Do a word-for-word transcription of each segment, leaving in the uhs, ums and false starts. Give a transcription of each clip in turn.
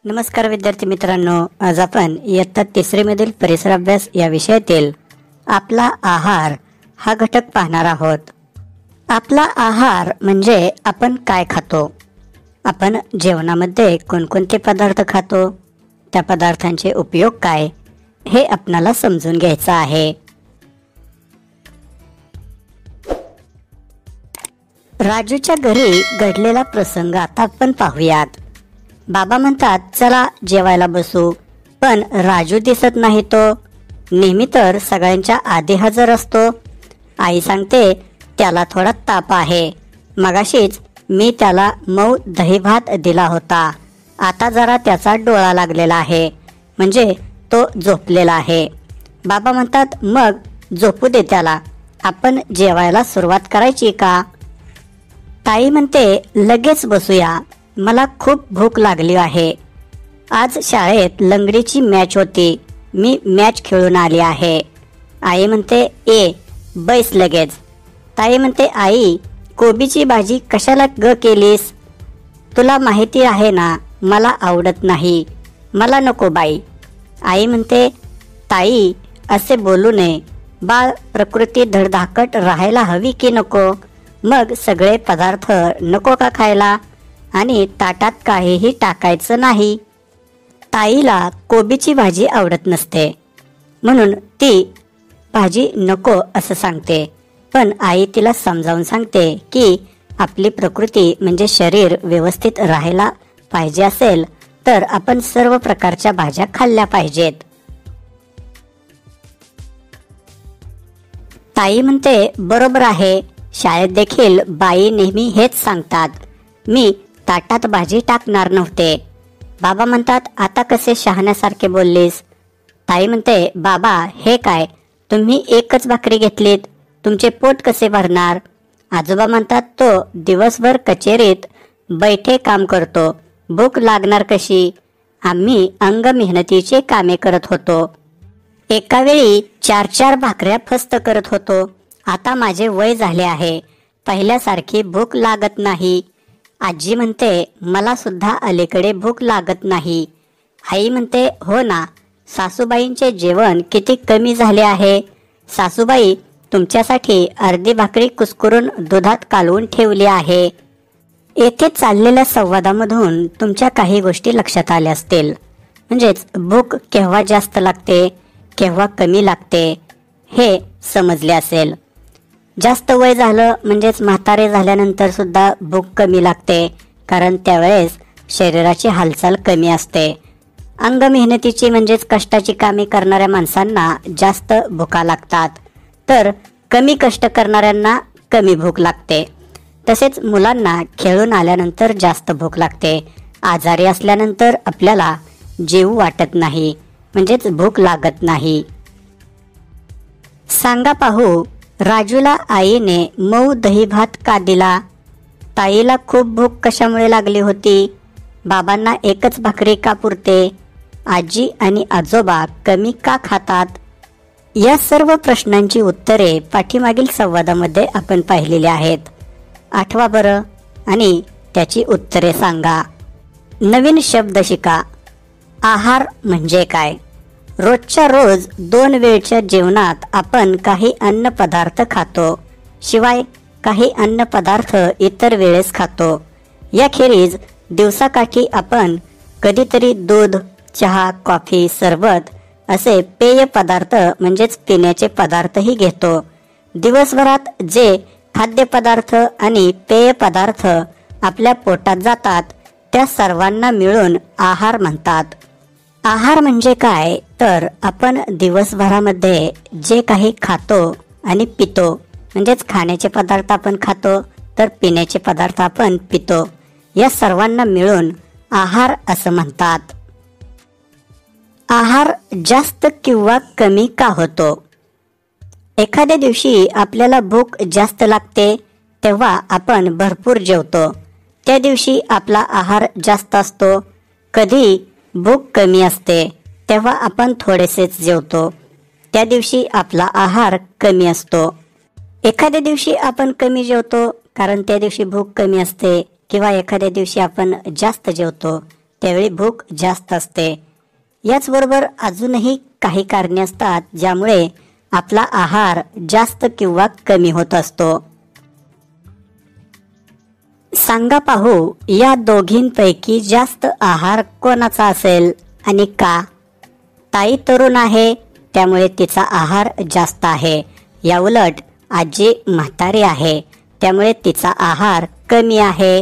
नमस्कार विद्यार्थी मित्रांनो, आज आपण इयत्ता तिसरीमधील परिसर अभ्यास या विषयातील आपला आहार हा घटक पाहणार आहोत. आपला आहार म्हणजे आपण काय खातो. आपण जेवणामध्ये कोणकोणते पदार्थ खातो, त्या पदार्थांचे उपयोग काय, हे आपणाला समजून घ्यायचं आहे. राजूच्या घरी घडलेला प्रसंग आता आपण पाहूयात. बाबा म्हणतात, चला जेवायला बसू, पण राजू दिसत नाही. तो नेहमी तर सगळ्यांच्या आधी हजर असतो. आई सांगते, त्याला थोडा ताप आहे. मगाशीच मी त्याला मऊ दही भात दिला होता. आता जरा त्याचा डोळा लागलेला आहे, म्हणजे तो झोपलेला आहे. बाबा म्हणतात, मग झोपू दे त्याला, आपण जेवायला सुरुवात करायची का? ताई म्हणते, लगेच बसूया, मला खूप भूक लागली आहे. आज शाळेत लंगडीची मॅच होती, मी मॅच खेळून आली आहे. आई म्हणते, ए बैस लगेच. ताई म्हणते, आई कोबीची भाजी कशाला ग केलीस? तुला माहिती आहे ना, मला आवडत नाही, मला नको बाई. आई म्हणते, ताई असे बोलू नये, बाळ प्रकृती धडधाकट राहायला हवी की नको? मग सगळे पदार्थ नको का खायला? आणि ताटात काहीही टाकायचं नाही. ताईला कोबीची भाजी आवडत नसते, म्हणून ती भाजी नको असं सांगते. पण आई तिला समजावून सांगते की आपली प्रकृती म्हणजे शरीर व्यवस्थित राहायला पाहिजे असेल तर आपण सर्व प्रकारच्या भाज्या खाल्ल्या पाहिजेत. ताई म्हणते, बरोबर आहे, शाळेत देखील बाई नेहमी हेच सांगतात. मी ताटात भाजी टाकणार नव्हते. बाबा म्हणतात, आता कसे शहाण्यासारखे बोललीस? ताई म्हणते, बाबा हे काय, तुम्ही एकच भाकरी घेतलीत, तुमचे पोट कसे भरणार? आजोबा म्हणतात, तो दिवसभर कचेरीत बैठे काम करतो, भूक लागणार कशी? आम्ही अंग मेहनतीचे कामे करत होतो, एका वेळी चार चार भाकऱ्या फस्त करत होतो. आता माझे वय झाले आहे, पहिल्यासारखी भूक लागत नाही. आजी म्हणते, मला सुद्धा अलीकडे भूक लागत नाही. आई म्हणते, हो ना, सासूबाईंचे जेवण किती कमी झाले आहे. सासूबाई तुमच्यासाठी अर्धी भाकरी कुस्करून दुधात कालवून ठेवली आहे. येथे चाललेल्या संवादामधून तुमच्या काही गोष्टी लक्षात आल्या असतील. म्हणजेच भूक केव्हा जास्त लागते, केव्हा कमी लागते, हे समजले असेल. जास्त वय झालं म्हणजेच म्हातारे झाल्यानंतर सुद्धा भूक कमी लागते, कारण त्यावेळेस शरीराची हालचाल कमी असते. अंग मेहनतीची म्हणजेच कष्टाची कामे करणाऱ्या माणसांना जास्त भुका लागतात, तर कमी कष्ट करणाऱ्यांना कमी भूक लागते. तसेच मुलांना खेळून आल्यानंतर जास्त भूक लागते. आजारी असल्यानंतर आपल्याला जेवू वाटत नाही, म्हणजेच भूक लागत नाही. सांगा पाहू, राजूला आईने मऊ दही भात का दिला? ताईला खूप भूक कशामुळे लागली होती? बाबांना एकच भाकरी का पुरते? आजी आणि आजोबा कमी का खातात? या सर्व प्रश्नांची उत्तरे पाठीमागील संवादामध्ये आपण पाहिलेली आहेत. आठवा बरं आणि त्याची उत्तरे सांगा. नवीन शब्द शिका. आहार म्हणजे काय? रोजच्या रोज दोन वेळच्या जेवणात आपण काही अन्न पदार्थ खातो, शिवाय काही अन्न पदार्थ इतर वेळेस खातो. याखेरीज दिवसाकाठी आपण कधीतरी दूध, चहा, कॉफी, सरबत असे पेय पदार्थ म्हणजेच पिण्याचे पदार्थही घेतो. दिवसभरात जे खाद्यपदार्थ आणि पेय पदार्थ आपल्या पोटात जातात त्या सर्वांना मिळून आहार म्हणतात. आहार म्हणजे काय, तर आपण दिवसभरामध्ये जे काही खातो आणि पितो, म्हणजेच खाण्याचे पदार्थ आपण खातो तर पिण्याचे पदार्थ आपण पितो, या सर्वांना मिळून आहार असं म्हणतात. आहार जास्त किंवा कमी का होतो? एखाद्या दिवशी आपल्याला भूक जास्त लागते तेव्हा आपण भरपूर जेवतो, त्या दिवशी आपला आहार जास्त असतो. कधी भूक कमी असते तेव्हा आपण थोडेसेच जेवतो, त्या दिवशी आपला आहार कमी असतो. एखाद्या दिवशी आपण कमी जेवतो कारण त्या दिवशी भूक कमी असते, किंवा एखाद्या दिवशी आपण जास्त जेवतो त्यावेळी भूक जास्त असते. याचबरोबर अजूनही काही कारणे असतात ज्यामुळे आपला आहार जास्त किंवा कमी होत असतो. सांगा पाहू, या दोघींपैकी जास्त आहार कोणाचा असेल आणि का? ताई तरुण आहे त्यामुळे तिचा आहार जास्त आहे. या उलट आजी म्हातारी आहे त्यामुळे तिचा आहार कमी आहे.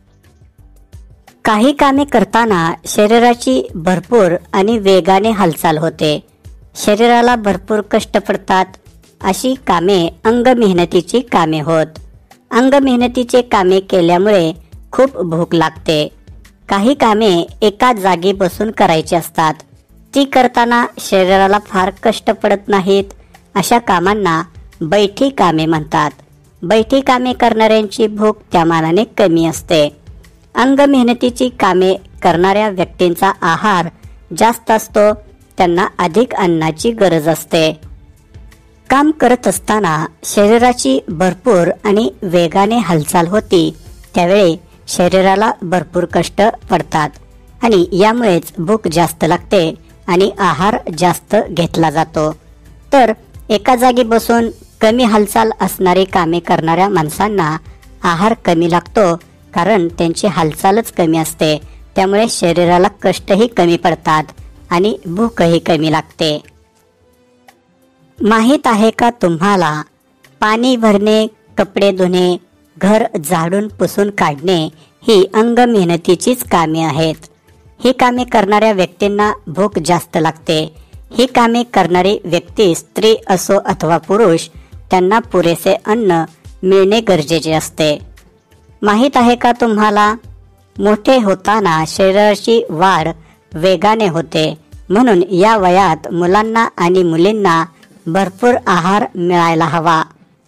काही कामे करताना शरीराची भरपूर आणि वेगाने हालचाल होते. शरीराला भरपूर कष्ट पडतात. अशी कामे अंग मेहनतीची कामे होत. अंग मेहनतीचे कामे केल्यामुळे खूप भूक लागते. काही कामे एका जागी बसून करायची असतात. ती करताना शरीराला फार कष्ट पडत नाहीत. अशा कामांना बैठी कामे म्हणतात. बैठी कामे करणाऱ्यांची भूक त्या मानाने कमी असते. अंग मेहनतीची कामे करणाऱ्या व्यक्तींचा आहार जास्त असतो. त्यांना अधिक अन्नाची गरज असते. काम करत असताना शरीराची भरपूर आणि वेगाने हालचाल होती त्यावेळी शरीराला भरपूर कष्ट पडतात आणि यामुळेच भूक जास्त लागते आणि आहार जास्त घेतला जातो. तर एका जागी बसून कमी हालचाल असणारी कामे करणाऱ्या माणसांना आहार कमी लागतो कारण त्यांची हालचालच कमी असते. त्यामुळे शरीराला कष्टही कमी पडतात आणि भूकही कमी लागते. माहीत आहे का तुम्हाला, पाणी भरणे, कपडे धुणे, घर झाडून पुसून काढणे ही अंग मेहनतीचीच कामे आहेत. ही कामे करणाऱ्या व्यक्तींना भूक जास्त लागते. ही कामे करणारी व्यक्ती स्त्री असो अथवा पुरुष त्यांना पुरेसे अन्न मिळणे गरजेचे असते. माहीत आहे का तुम्हाला, मोठे होताना शरीराची वाढ वेगाने होते म्हणून या वयात मुलांना आणि मुलींना भरपूर आहार मिळायला हवा.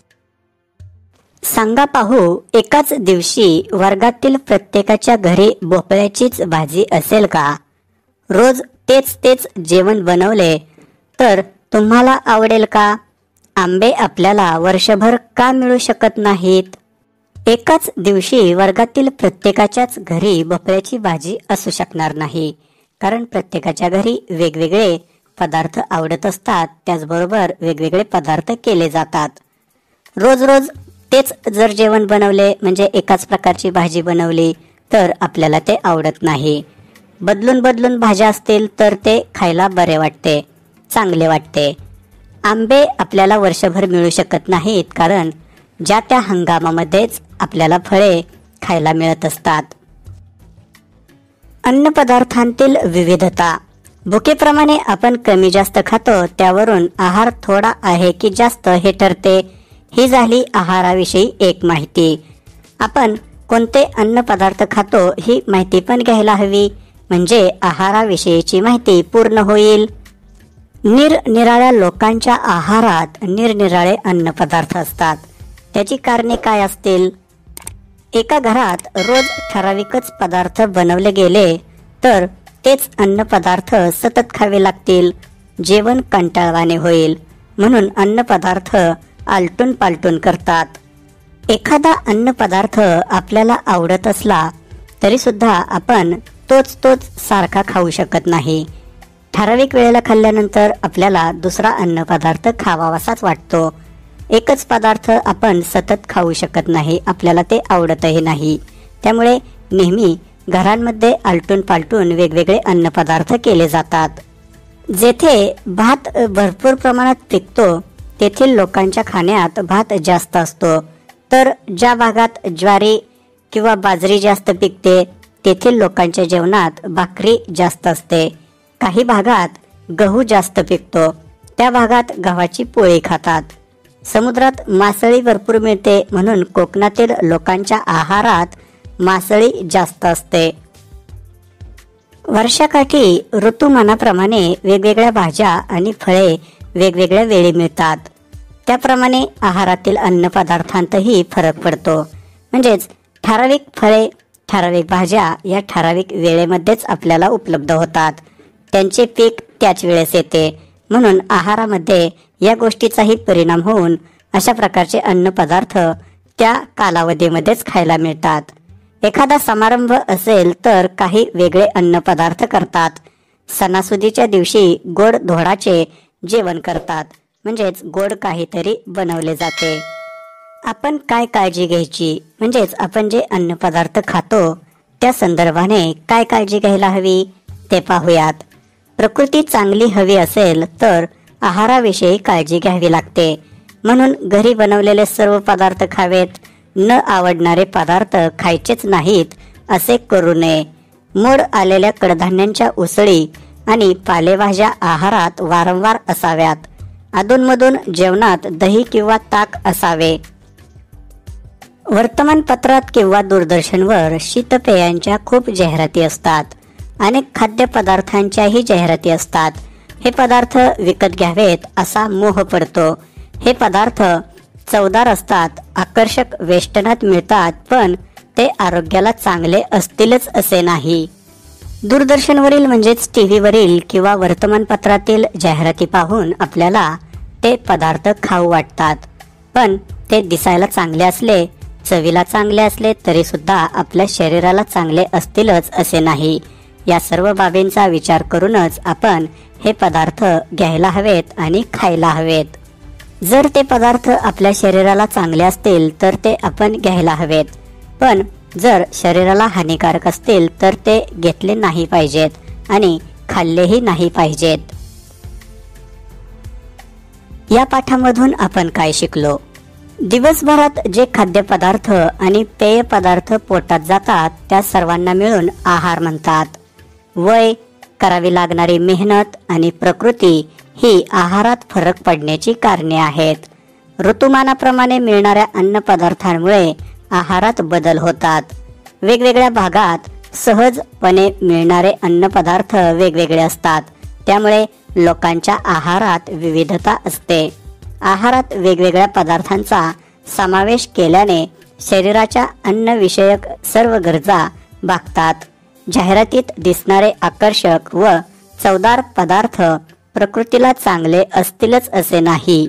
सांगा पाहू, एकाच दिवशी वर्गातील प्रत्येकाच्या घरी भोपळ्याचीच भाजी असेल का? रोज तेच तेच जेवण बनवले तर तुम्हाला आवडेल का? आंबे आपल्याला वर्षभर का मिळू शकत नाहीत? एकाच दिवशी वर्गातील प्रत्येकाच्याच घरी भोपळ्याची भाजी असू शकणार नाही कारण प्रत्येकाच्या घरी वेगवेगळे पदार्थ आवडत असतात. त्याचबरोबर वेगवेगळे पदार्थ केले जातात. रोज रोज तेच जर जेवण बनवले म्हणजे एकाच प्रकारची भाजी बनवली तर आपल्याला ते आवडत नाही. बदलून बदलून भाज्या असतील तर ते खायला बरे वाटते, चांगले वाटते. आंबे आपल्याला वर्षभर मिळू शकत नाहीत कारण ज्या त्या हंगामामध्येच आपल्याला फळे खायला मिळत असतात. अन्नपदार्थांतील विविधता. भुकेप्रमाणे आपण कमी जास्त खातो त्यावरून आहार थोडा आहे की जास्त हे ठरते. ही झाली आहाराविषयी एक माहिती. आपण कोणते अन्न पदार्थ खातो ही माहिती पण घ्यायला हवी म्हणजे आहाराविषयीची माहिती पूर्ण होईल. निरनिराळ्या लोकांच्या आहारात निरनिराळे अन्न पदार्थ असतात. त्याची कारणे काय असतील? एका घरात रोज ठराविकच पदार्थ बनवले गेले तर तेच अन्न पदार्थ सतत खावे लागतील. जेवण कंटाळवाणे होईल म्हणून अन्न पदार्थ आलटून पालटून करतात. एखादा अन्न पदार्थ आपल्याला आवडत असला तरी सुद्धा आपण तोच तोच सारखा खाऊ शकत नाही. ठराविक वेळेला खाल्ल्यानंतर आपल्याला दुसरा अन्न पदार्थ खावावासाच वाटतो. एकच पदार्थ आपण सतत खाऊ शकत नाही, आपल्याला ते आवडतही नाही. त्यामुळे नेहमी घरांमध्ये आलटून पालटून वेगवेगळे अन्न पदार्थ केले जातात. जेथे भात भरपूर प्रमाणात पिकतो तेथील लोकांच्या खाण्यात भात जास्त असतो. तर ज्या भागात ज्वारी किंवा बाजरी जास्त पिकते तेथील लोकांच्या जेवणात भाकरी जास्त असते. काही भागात गहू जास्त पिकतो त्या भागात गव्हाची पोळी खातात. समुद्रात मासळी भरपूर मिळते म्हणून कोकणातील लोकांच्या आहारात मासळी जास्त असते. वर्षाकाठी ऋतुमानाप्रमाणे वेगवेगळ्या भाज्या आणि फळे वेगवेगळ्या वेळी मिळतात. त्याप्रमाणे आहारातील अन्न पदार्थांतही फरक पडतो. म्हणजेच ठराविक फळे, ठराविक भाज्या या ठराविक वेळेमध्येच आपल्याला उपलब्ध होतात. त्यांचे पीक त्याच वेळेस येते म्हणून आहारामध्ये या गोष्टीचाही परिणाम होऊन अशा प्रकारचे अन्न पदार्थ त्या कालावधीमध्येच खायला मिळतात. एखादा समारंभ असेल तर काही वेगळे अन्नपदार्थ करतात. सणासुदीच्या दिवशी गोड धोडाचे जेवण करतात, म्हणजेच गोड काहीतरी बनवले जाते. आपण काय काळजी घ्यायची, म्हणजेच आपण जे अन्नपदार्थ खातो त्या संदर्भाने काय काळजी घ्यायला हवी ते पाहूयात. प्रकृती चांगली हवी असेल तर आहाराविषयी काळजी घ्यावी लागते. म्हणून घरी बनवलेले सर्व पदार्थ खावेत, न आवडणारे पदार्थ खायचेच नाहीत असे करू नये. मोड आलेल्या कडधान्यांच्या उसळी आणि पालेभाज्या आहारात वारंवार असाव्यात. अधूनमधून जेवणात दही किंवा ताक असावे. वर्तमानपत्रात किंवा दूरदर्शनवर शीतपेयांच्या खूप जाहिराती असतात. अनेक खाद्यपदार्थांच्याही जाहिराती असतात. हे पदार्थ विकत घ्यावेत असा मोह पडतो. हे पदार्थ चवदार असतात, आकर्षक वेष्टनात मिळतात, पण ते आरोग्याला चांगले असतीलच असे नाही. दूरदर्शनवरील म्हणजेच टीव्हीवरील किंवा वर्तमानपत्रातील जाहिराती पाहून आपल्याला ते पदार्थ खाऊ वाटतात. पण ते दिसायला चांगले असले, चवीला चांगले असले तरी सुद्धा आपल्या शरीराला चांगले असतीलच असे नाही. या सर्व बाबींचा विचार करूनच आपण हे पदार्थ घ्यायला हवेत आणि खायला हवेत. जर ते पदार्थ आपल्या शरीराला चांगले असतील तर ते आपण घ्यायला हवेत, पण जर शरीराला हानिकारक असतील तर ते घेतले नाही पाहिजेत आणि खाल्लेही नाही पाहिजेत. या पाठामधून आपण काय शिकलो? दिवसभरात जे खाद्यपदार्थ आणि पेय पदार्थ पोटात जातात त्या सर्वांना मिळून आहार म्हणतात. वय, करावी लागणारी मेहनत आणि प्रकृती ही आहारात फरक पडण्याची कारणे आहेत. ऋतुमानाप्रमाणे मिळणाऱ्या अन्नपदार्थांमुळे आहारात बदल होतात. वेगवेगळ्या भागात सहजपणे मिळणारे अन्नपदार्थ वेगवेगळे असतात. त्यामुळे लोकांच्या आहारात विविधता असते. आहारात वेगवेगळ्या पदार्थांचा समावेश केल्याने शरीराच्या अन्नविषयक सर्व गरजा भागतात. जाहिरातीत दिसणारे आकर्षक व चवदार पदार्थ प्रकृतीला चांगले असतीलच असे नाही.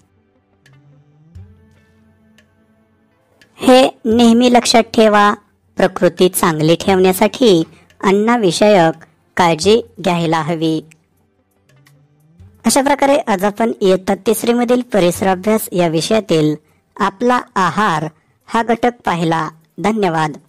हे नेहमी लक्षात ठेवा. प्रकृती चांगली ठेवण्यासाठी अन्नविषयक काळजी घ्यायला हवी. अशा प्रकारे आज आपण इयत्ता तिसरी मधील परिसराभ्यास या विषयातील आपला आहार हा घटक पाहिला. धन्यवाद.